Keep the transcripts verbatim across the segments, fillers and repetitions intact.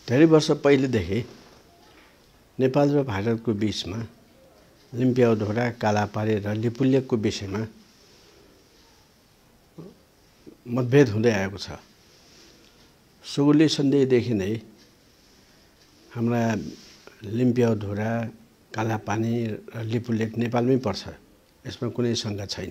धेरै वर्ष पहिलेदेखि नेपाल र भारतको बीचमा लिम्पियाधुरा, कालापानी र लिपुलेखको विषयमा मतभेद हुँदै आएको छ। सुगौली सन्धिदेखि नै हाम्रा लिम्पियाधुरा, कालापानी र लिपुलेख नेपालमै पर्छ, यसमा कुनै शङ्का छैन।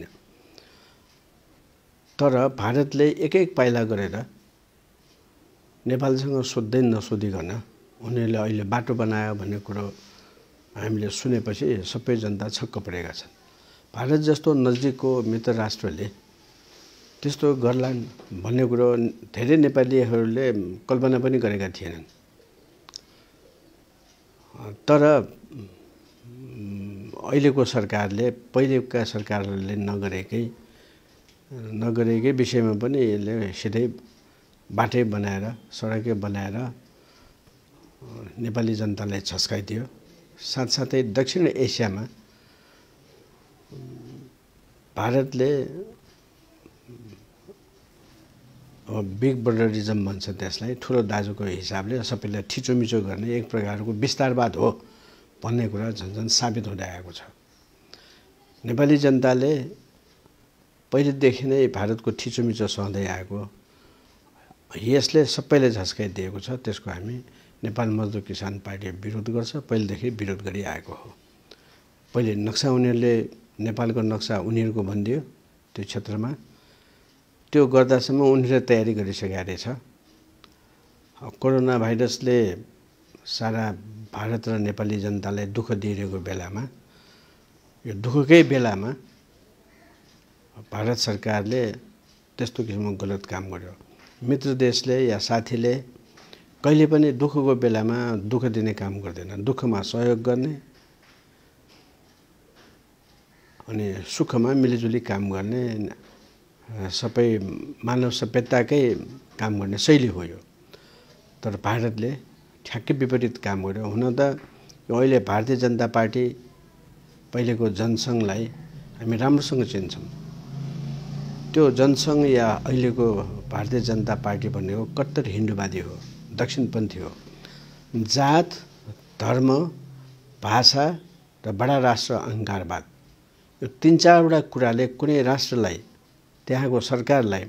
तर भारतले एक एक पाइला गरेर नेपालसँग सोध्दै नसोधिकन उनीहरूले अहिले बाटो बनायो भन्ने कुरो हामीले सुनेपछि सबै जनता छक्क परेका छन्। भारत जस्तो नजिकको मित्र राष्ट्रले त्यस्तो गर्लान् भन्ने कुरो धेरै नेपालीहरूले कल्पना पनि गरेका थिएनन्। तर अहिलेको सरकारले पहिलेका सरकारहरूले नगरेकै नगरेकै विषयमा पनि यसले सिधै बाटै बनाएर सडकै बनाएर नेपाली जनतालाई छस्काइदियो। साथसाथै दक्षिण एसियामा भारतले बिग ब्रदरिजम भन्छ त्यसलाई, ठुलो दाजुको हिसाबले सबैलाई थिचोमिचो गर्ने एक प्रकारको विस्तारवाद हो भन्ने कुरा झन्झन साबित हुँदै आएको छ। नेपाली जनताले पहिलेदेखि नै भारतको थिचोमिचो सहँदै आएको, यसले सबैले झस्काइदिएको छ। त्यसको हामी नेपाल मजदुर किसान पार्टी विरोध गर्छ, पहिलेदेखि विरोध गरिआएको हो। पहिले नक्सा उनीहरूले नेपालको नक्सा उनीहरूको भनिदियो त्यो क्षेत्रमा, त्यो गर्दासम्म उनीहरूले तयारी गरिसकेका रहेछ। कोरोना भाइरसले सारा भारत र नेपाली जनतालाई दुःख दिइरहेको बेलामा, यो दुःखकै बेलामा भारत सरकारले त्यस्तो किसिमको गलत काम गर्यो। मित्र देशले या साथीले कहिले पनि दुःखको बेलामा दुःख दिने काम गर्दैन, दुःखमा सहयोग गर्ने अनि सुखमा मिलिजुली काम गर्ने सबै मानव सभ्यताकै काम गर्ने शैली हो यो। तर भारतले ठ्याक्कै विपरीत काम गर्यो। हुन त यो अहिले भारतीय जनता पार्टी पहिलेको जनसङ्घलाई हामी राम्रोसँग चिन्छौँ। त्यो जनसङ्घ या अहिलेको भारतीय जनता पार्टी भनेको कट्टर हिन्दूवादी हो, दक्षिणपन्थी हो। जात, धर्म, भाषा र बडा राष्ट्र अहङ्कारवाद, यो तीन चारवटा कुराले कुनै राष्ट्रलाई, त्यहाँको सरकारलाई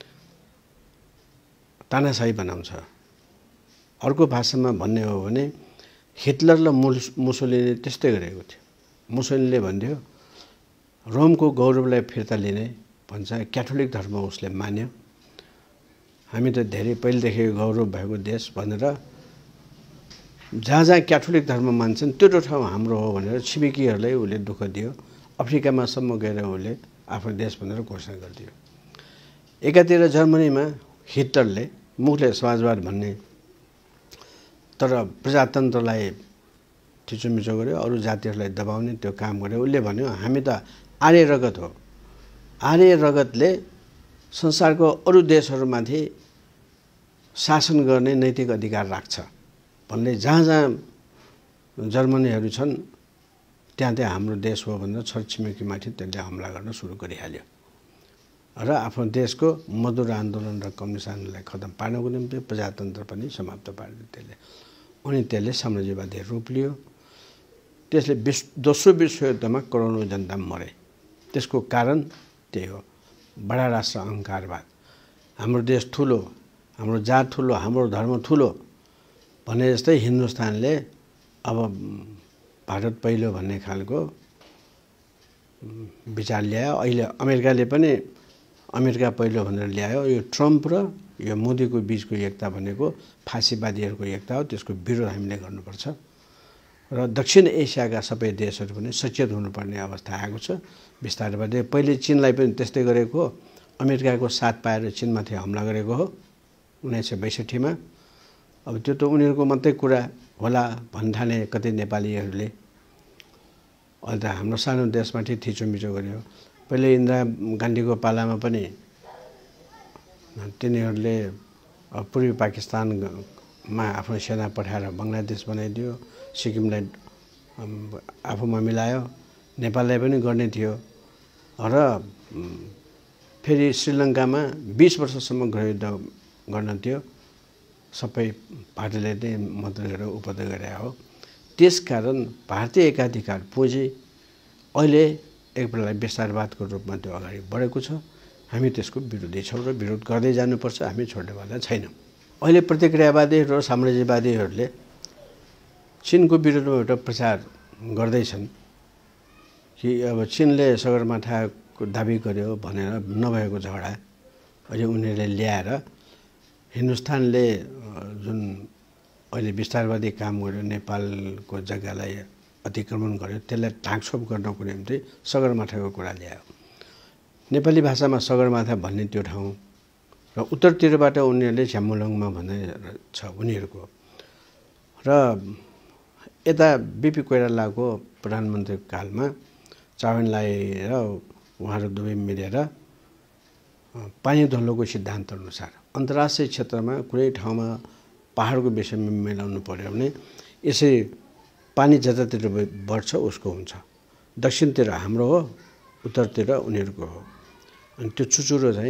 तानाशाही बनाउँछ। अर्को भाषामा भन्ने हो भने हिटलर र मुसोलिनीले त्यस्तै गरेको थियो। मुसोलिनीले भन्थ्यो रोमको गौरवलाई फिर्ता लिने भन्छ, क्याथोलिक धर्म उसले मान्यो। हामी त धेरै पहिलेदेखि गौरव भएको देश भनेर जहाँ जहाँ क्याथोलिक धर्म मान्छन् त्यो त्यो ठाउँ हाम्रो हो भनेर छिमेकीहरूलाई उसले दुःख दियो। अफ्रिकामा सम्म गएर उसले आफ्नो देश भनेर घोषणा गरिदियो। एकातिर जर्मनीमा हिटलरले मुखले समाजवाद भन्ने तर प्रजातन्त्रलाई थिचोमिचो गर्यो, अरू जातिहरूलाई दबाउने त्यो काम गर्यो। उसले भन्यो हामी त आर्य रगत हो, आर्य रगतले संसारको अरू देशहरूमाथि शासन गर्ने नैतिक अधिकार राख्छ भन्ने जहाँ जहाँ जर्मनीहरू छन् त्यहाँ त्यहाँ हाम्रो देश हो भनेर छरछिमेकीमाथि त्यसले हमला गर्न सुरु गरिहाल्यो र आफ्नो देशको मजदुर आन्दोलन र कम्युनिस्ट आन्दोलनलाई खतम पार्नको निम्ति प्रजातन्त्र पनि समाप्त पार्यो त्यसले। अनि त्यसले साम्राज्यवादी रूप लियो। त्यसले विश्व दोस्रो विश्वयुद्धमा करोडौँ जनता मरे। त्यसको कारण त्यही हो, बडा राष्ट्र अहङ्कारवाद। हाम्रो देश ठुलो, हाम्रो जात ठुलो, हाम्रो धर्म ठुलो भने जस्तै हिन्दुस्तानले अब भारत पहिलो भन्ने खालको विचार ल्यायो। अहिले अमेरिकाले पनि अमेरिका पहिलो भनेर ल्यायो। यो ट्रम्प र यो मोदीको बिचको एकता भनेको फाँसीवादीहरूको एकता हो। त्यसको विरोध हामीले गर्नुपर्छ र दक्षिण एसियाका सबै देशहरू पनि सचेत हुनुपर्ने अवस्था आएको छ। बिस्तारै बिस्तारै पहिले चीनलाई पनि त्यस्तै गरेको हो। अमेरिकाको साथ पाएर चीनमाथि हमला गरेको हो उन्नाइस सय बैसठीमा। अब त्यो त उनीहरूको मात्रै कुरा होला भन्ठाने कतै नेपालीहरूले। अहिले त हाम्रो सानो देशमाथि थिचोमिचो गर्यो। पहिले इन्दिरा गान्धीको पालामा पनि तिनीहरूले पूर्वी पाकिस्तानमा आफ्नो सेना पठाएर बङ्गलादेश बनाइदियो, सिक्किमलाई आफूमा मिलायो, नेपाललाई पनि गर्ने थियो र फेरि श्रीलङ्कामा बीस वर्षसम्म गृहयुद्ध गर्न थियो। सबै पार्टीले नै मद्दत गरेर उपद्रव गरे हो। त्यसकारण भारतीय एकाधिकार पुँजी अहिले एक बेला विस्तारवादको रूपमा त्यो अगाडि बढेको छ। हामी त्यसको विरोधी छौँ र विरोध गर्दै जानुपर्छ, हामी छोड्नेवाला छैनौँ। अहिले प्रतिक्रियावादीहरू र साम्राज्यवादीहरूले चीनको विरुद्धमा एउटा प्रचार गर्दैछन् कि अब चीनले सगरमाथाको दाबी गर्यो भनेर नभएको झगडा अहिले उनीहरूले ल्याएर हिन्दुस्तानले जुन अहिले विस्तारवादी काम गर्यो, नेपालको जग्गालाई अतिक्रमण गर्यो, त्यसलाई ढाकछोप गर्नको निम्ति सगरमाथाको कुरा ल्यायो। नेपाली भाषामा सगरमाथा भन्ने त्यो ठाउँ र उत्तरतिरबाट उनीहरूले झ्यामुलङमा भन्ने छ उनीहरूको। र यता बीपी कोइरालाको प्रधानमन्त्री कालमा चाउ एन लाई र उहाँहरू दुवै मिलेर पानी धुलोको सिद्धान्त अनुसार अन्तर्राष्ट्रिय क्षेत्रमा कुनै ठाउँमा पहाडको विषयमा मिलाउनु पर्यो भने यसरी पानी जतातिर बढ्छ उसको हुन्छ। दक्षिणतिर हाम्रो हो, उत्तरतिर उनीहरूको हो। अनि त्यो चुचुरो चाहिँ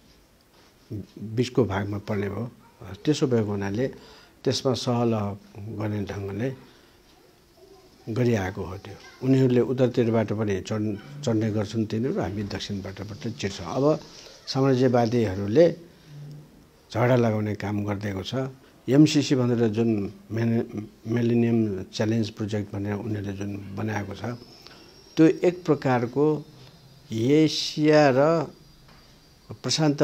बिचको भागमा पर्ने भयो। त्यसो भएको हुनाले त्यसमा सहलह गर्ने ढङ्गले गरिआएको हो। त्यो उनीहरूले उत्तरतिरबाट पनि चढ चढ्ने गर्छन् तिनीहरू, हामी दक्षिणबाट पनि चिर्छौँ। अब साम्राज्यवादीहरूले झगडा लगाउने काम गरिदिएको छ। एमसिसी भनेर जुन मिलेनियम च्यालेन्ज प्रोजेक्ट भनेर उनीहरूले जुन बनाएको छ त्यो एक प्रकारको एसिया र प्रशान्त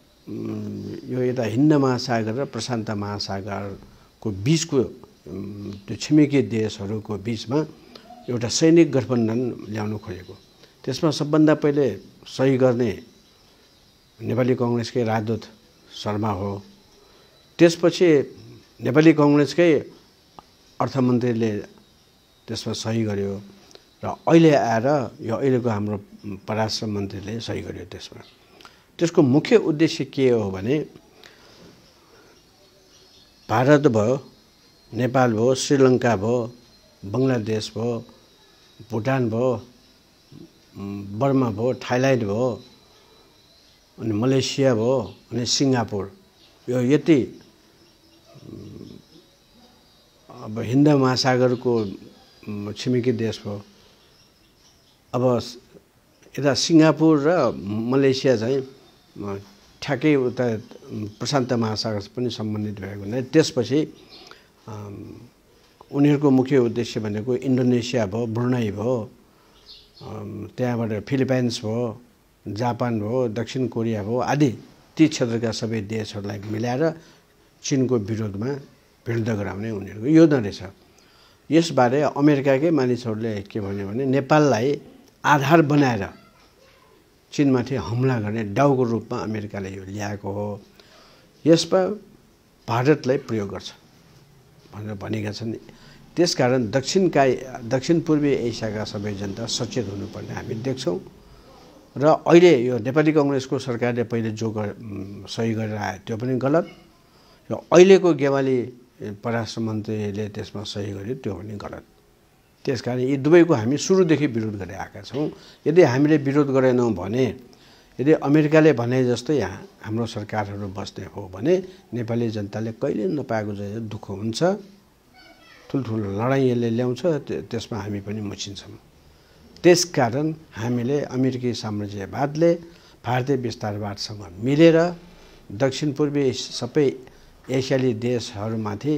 यो यता हिन्द महासागर र प्रशान्त महासागरको बिचको त्यो छिमेकी देशहरूको बिचमा एउटा सैनिक गठबन्धन ल्याउनु खोजेको। त्यसमा सबभन्दा पहिले सही गर्ने नेपाली कङ्ग्रेसकै राजदूत शर्मा हो। त्यसपछि नेपाली कङ्ग्रेसकै अर्थमन्त्रीले त्यसमा सही गर्यो र अहिले आएर यो अहिलेको हाम्रो परराष्ट्र मन्त्रीले सही गर्यो त्यसमा। त्यसको मुख्य उद्देश्य के हो भने भारत भयो, नेपाल भयो, श्रीलङ्का भयो, बङ्गलादेश भयो, भुटान भयो, बर्मा भयो, थाइल्यान्ड भयो, अनि मलेसिया भयो, अनि सिङ्गापुर, यो यति अब हिन्द महासागरको छिमेकी देश भयो। अब यता सिङ्गापुर र मलेसिया चाहिँ ठ्याक्कै उता प्रशान्त महासागर पनि सम्बन्धित भएको हुनाले त्यसपछि उनीहरूको मुख्य उद्देश्य भनेको इन्डोनेसिया भयो, ब्रुनाई भयो, त्यहाँबाट फिलिपाइन्स भयो, जापान भयो, दक्षिण कोरिया भयो आदि ती क्षेत्रका सबै देशहरूलाई मिलाएर चीनको विरोधमा विरुद्ध गराउने उनीहरूको योजना रहेछ। यसबारे अमेरिकाकै मानिसहरूले के भन्यो भने नेपाललाई आधार बनाएर चीनमाथि हमला गर्ने डाउको रूपमा अमेरिकाले यो ल्याएको हो। यसमा भारतलाई प्रयोग गर्छ भनेर भनेका छन्। त्यसकारण दक्षिणका दक्षिण पूर्वी एसियाका सबै जनता सचेत हुनुपर्ने हामी देख्छौँ। र अहिले यो नेपाली कङ्ग्रेसको सरकारले पहिले जो सही गरेर आयो त्यो पनि गलत, र अहिलेको गेवाली परराष्ट्र मन्त्रीले त्यसमा सही गर्यो त्यो पनि गलत। त्यसकारण यी दुवैको हामी सुरुदेखि विरोध गरेर आएका छौँ। यदि हामीले विरोध गरेनौँ भने, यदि अमेरिकाले भने जस्तै यहाँ हाम्रो सरकारहरू बस्ने हो भने नेपाली जनताले कहिले नपाएको जस्तो दुःख हुन्छ, ठुल्ठुलो लडाइँ यसले ल्याउँछ, त्यसमा हामी पनि मुछिन्छौँ। त्यसकारण हामीले अमेरिकी साम्राज्यवादले भारतीय विस्तारवादसँग मिलेर दक्षिण पूर्वी सबै एसियाली देशहरूमाथि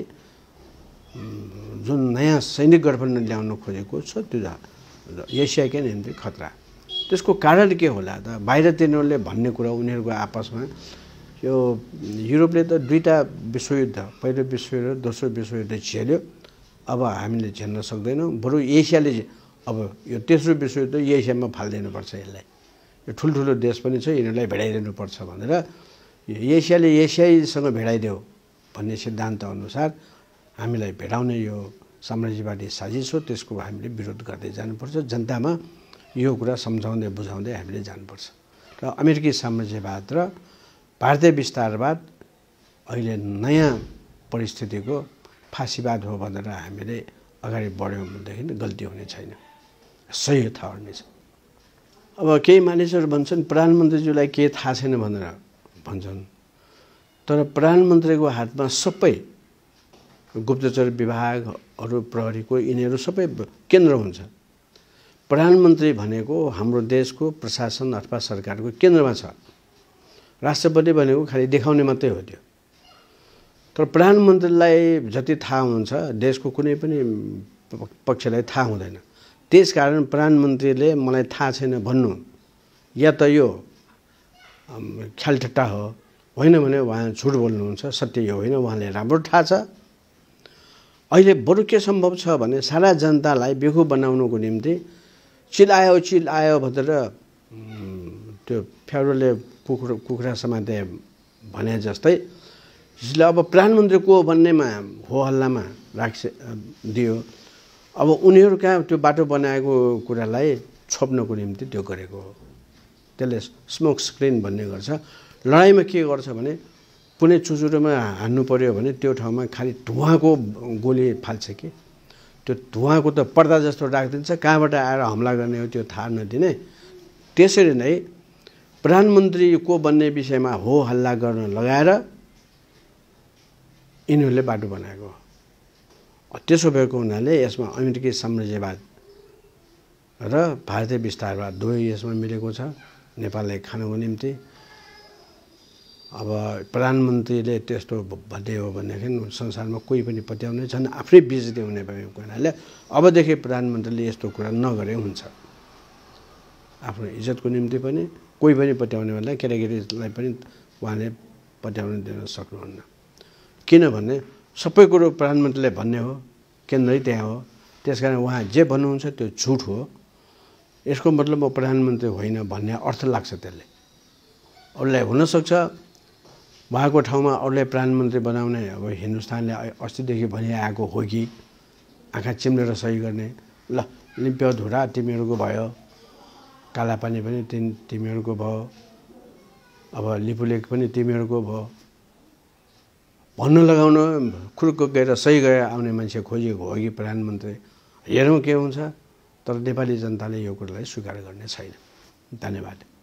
जुन नयाँ सैनिक गठबन्धन ल्याउन खोजेको छ त्यो एसियाकै निम्ति खतरा। त्यसको कारण के होला त? बाहिर तिनीहरूले भन्ने कुरा उनीहरूको आपसमा यो युरोपले त दुईवटा विश्वयुद्ध, पहिलो विश्वयुद्ध, दोस्रो विश्वयुद्ध झेल्यो, अब हामीले झेल्न सक्दैनौँ। बरु एसियाले अब यो तेस्रो विश्वयुद्ध एसियामा फालिदिनुपर्छ, यसलाई यो ठुल्ठुलो देश पनि छ यिनीहरूलाई भिडाइदिनुपर्छ भनेर एसियाले एसियासँग भिडाइदेऊ भन्ने सिद्धान्त अनुसार हामीलाई भिडाउने यो साम्राज्यवादी साजिस हो। त्यसको हामीले विरोध गर्दै जानुपर्छ। जनतामा यो कुरा सम्झाउँदै बुझाउँदै हामीले जानुपर्छ। र अमेरिकी साम्राज्यवाद र भारतीय विस्तारवाद अहिले नयाँ परिस्थितिको फाँसीवाद हो भनेर हामीले अगाडि बढ्यौँ भनेदेखि गल्ती हुने छैन, सही ठहर्नेछ। अब केही मानिसहरू भन्छन् प्रधानमन्त्रीज्यूलाई के थाहा छैन भनेर भन्छन्। तर प्रधानमन्त्रीको हातमा सबै गुप्तचर विभागहरू प्रहरीको यिनीहरू सबै केन्द्र हुन्छ। प्रधानमन्त्री भनेको हाम्रो देशको प्रशासन अथवा सरकारको केन्द्रमा छ। राष्ट्रपति भनेको खालि देखाउने मात्रै हो त्यो। तर प्रधानमन्त्रीलाई जति थाहा हुन्छ देशको कुनै पनि पक्षलाई थाहा हुँदैन। त्यसकारण प्रधानमन्त्रीले मलाई थाहा छैन भन्नु या त यो ख्यालठट्टा हो, होइन भने उहाँ झुट बोल्नुहुन्छ, सत्य यो होइन, उहाँले राम्रो थाहा छ। अहिले बरु के सम्भव छ भने सारा जनतालाई बेखु बनाउनुको निम्ति चिल आयो चिल आयो भनेर त्यो फ्याउरोले कुखुरा कुखुरा समाते भने जस्तै जसले अब प्रधानमन्त्री को भन्नेमा हो हल्लामा राख्छ दियो। अब उनीहरू कहाँ त्यो बाटो बनाएको कुरालाई छोप्नको निम्ति त्यो गरेको हो। त्यसले स्मोक स्क्रिन भन्ने गर्छ। लडाइँमा के गर्छ भने कुनै चुचुरोमा हान्नु पर्यो भने त्यो ठाउँमा खालि धुवाँको गोली फाल्छ कि त्यो धुवाँको त पर्दा जस्तो राखिदिन्छ, कहाँबाट आएर हमला गर्ने हो त्यो थाहा नदिने। त्यसरी नै प्रधानमन्त्री को बन्ने विषयमा हो हल्ला गर्न लगाएर यिनीहरूले बाटो बनाएको हो। त्यसो भएको हुनाले यसमा अमेरिकी साम्राज्यवाद र भारतीय विस्तारवाद दुवै यसमा मिलेको छ नेपाललाई खानको निम्ति। अब प्रधानमन्त्रीले त्यस्तो भन्ने हो भनेदेखि संसारमा कोही पनि पत्याउने छन्, आफै बेइज्जती हुने भएको हुनाले अबदेखि प्रधानमन्त्रीले यस्तो कुरा नगरे हुन्छ। आफ्नो इज्जतको निम्ति पनि कोही पनि पत्याउने बेला केटाकेटीलाई पनि उहाँले पत्याउन दिन सक्नुहुन्न। किनभने सबै कुरो प्रधानमन्त्रीले भन्ने हो, केन्द्रै त्यहाँ हो। त्यसकारण उहाँ जे भन्नुहुन्छ त्यो झुट हो। यसको मतलब म प्रधानमन्त्री होइन भन्ने अर्थ लाग्छ त्यसले। अरूलाई हुनसक्छ उहाँको ठाउँमा अरूलाई प्रधानमन्त्री बनाउने अब हिन्दुस्तानले अस्तिदेखि भनिआएको हो कि आँखा चिम्लेर सही गर्ने। ल लिम्पियाधुरा तिमीहरूको भयो, कालापानी पनि तिमीहरूको भयो, अब लिपुलेख पनि तिमीहरूको भयो भन्न लगाउन खुर्क गएर सही गएर आउने मान्छे खोजिएको हो कि प्रधानमन्त्री। हेरौँ के हुन्छ। तर नेपाली जनताले यो कुरालाई स्वीकार गर्ने छैन। धन्यवाद।